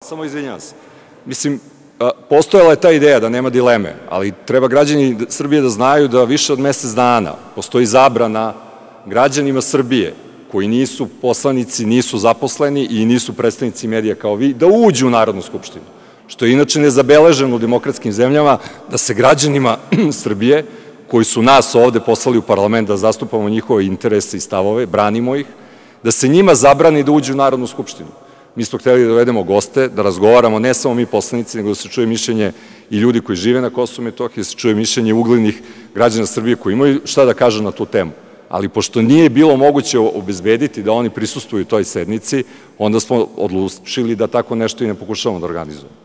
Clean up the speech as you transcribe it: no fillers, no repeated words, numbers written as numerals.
Samo izvinjavam se. Mislim, postojala je ta ideja da nema dileme, ali treba građani Srbije da znaju da više od mesec dana postoji zabrana građanima Srbije koji nisu poslanici, nisu zaposleni i nisu predstavnici medija kao vi, da uđu u Narodnu skupštinu, što je inače nezabeleženo u demokratskim zemljama, da se građanima Srbije, koji su nas ovde poslali u parlament da zastupamo njihove interese i stavove, branimo ih, da se njima zabrani da uđu u Narodnu skupštinu. Mi smo hteli da dovedemo goste, da razgovaramo, ne samo mi poslanici, nego da se čuje mišljenje i ljudi koji žive na Kosovu i Metohiji, da se čuje mišljenje uglednih građana Srbije koji imaju šta da kažu na tu temu. Ali pošto nije bilo moguće obezbediti da oni prisustvuju toj sednici, onda smo odlučili da tako nešto i ne pokušavamo da organizujemo.